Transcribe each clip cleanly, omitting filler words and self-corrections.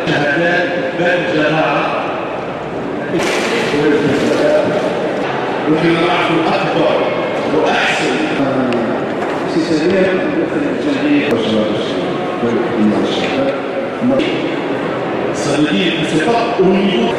شهادات إثبات الجماعة وفي العفو أكبر وأحسن سيسالية الجمعية صديقي بصفة أمنية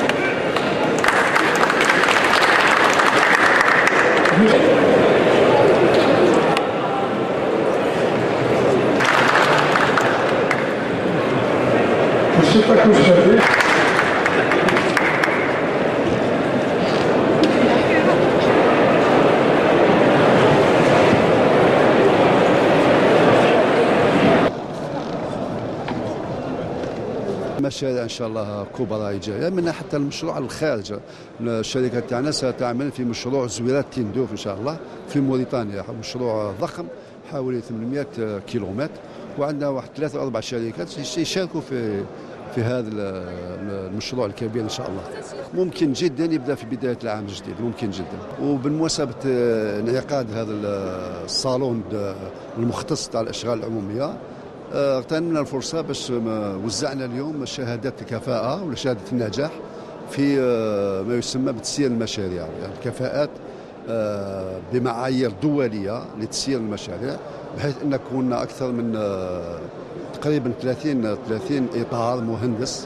مشاريع ان شاء الله كبرى جايه منها حتى المشروع الخارج. الشركه تاعنا ستعمل في مشروع زويرات تندوف ان شاء الله في موريتانيا، مشروع ضخم حوالي 800 كيلومتر، وعندنا واحد 3 أو 4 شركات يشاركوا في هذا المشروع الكبير ان شاء الله. ممكن جدا يبدا في بدايه العام الجديد، ممكن جدا. وبالمناسبه انعقاد هذا الصالون المختص تاع الاشغال العموميه، اغتنمنا الفرصه باش وزعنا اليوم شهادات الكفاءه ولا شهاده النجاح في ما يسمى بتسيير المشاريع، يعني كفاءات بمعايير دوليه لتسيير المشاريع، بحيث ان كنا اكثر من تقريبا 30 اطار مهندس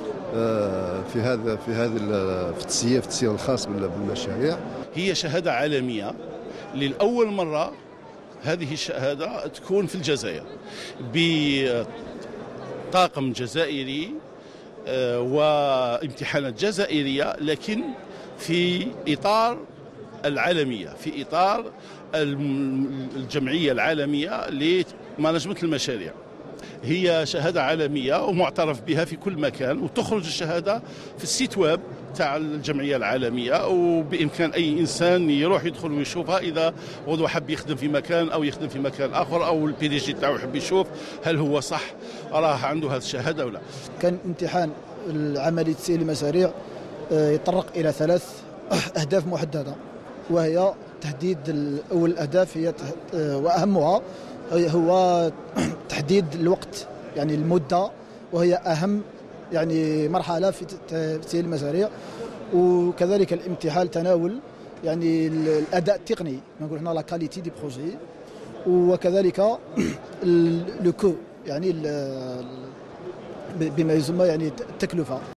في التسيير الخاص بالمشاريع. هي شهاده عالميه للاول مره، هذه الشهادة تكون في الجزائر بطاقم جزائري وامتحانات جزائرية، لكن في إطار العالمية، في إطار الجمعية العالمية لمانجمنت المشاريع. هي شهادة عالمية ومعترف بها في كل مكان، وتخرج الشهادة في السيت ويب تاع الجمعية العالمية، وبإمكان أي إنسان يروح يدخل ويشوفها إذا غدوة حب يخدم في مكان أو يخدم في مكان آخر، أو البي دي جي تاعو يحب يشوف هل هو صح راه عنده هذه الشهادة أو لا. كان امتحان عملية تسيير المشاريع يتطرق إلى 3 أهداف محددة، وهي تحديد أول الأهداف هي وأهمها هو تحديد الوقت، يعني المدة، وهي أهم يعني مرحلة في تسيير المشاريع. وكذلك الامتحان تناول يعني الأداء التقني، نقول هنا لا كاليتي دي بروجي، وكذلك لو كو يعني بما يسمى يعني التكلفة.